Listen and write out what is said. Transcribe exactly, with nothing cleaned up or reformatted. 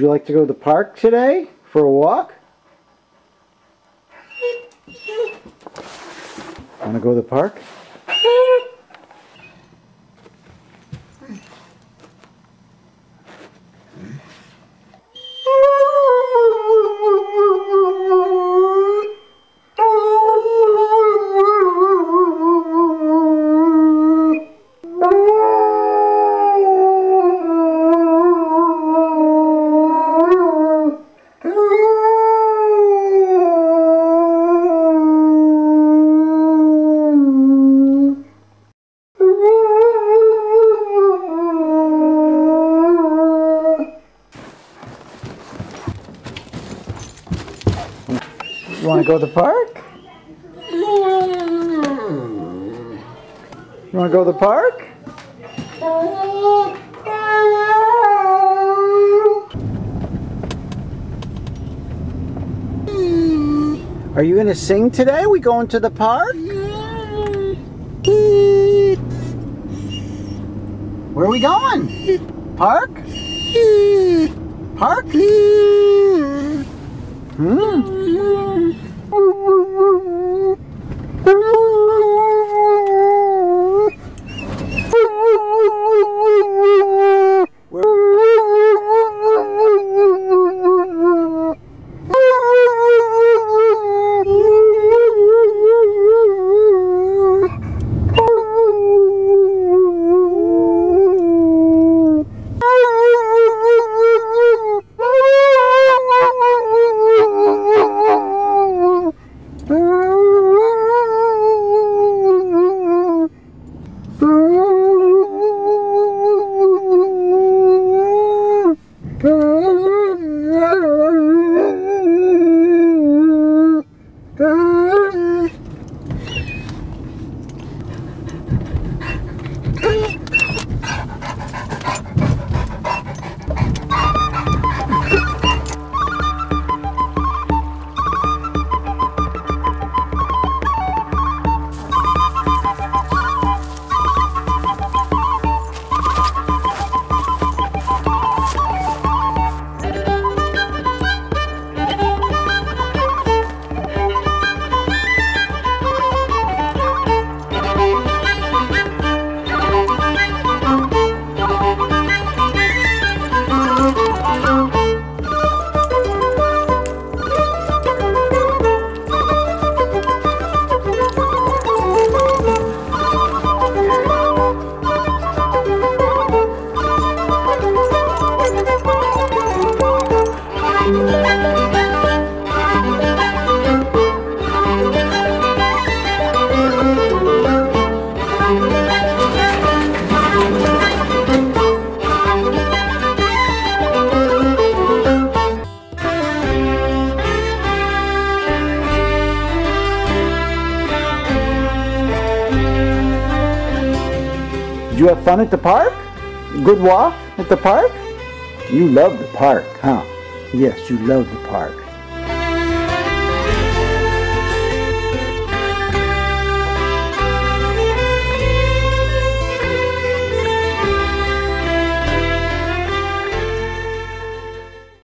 you like to go to the park today for a walk? Want to go to the park? You want to go to the park? You want to go to the park? Are you going to sing today? We going to the park? Where are we going? Park? Park? Hmm? Did you have fun at the park? Good walk at the park? You love the park, huh? Yes, you love the park.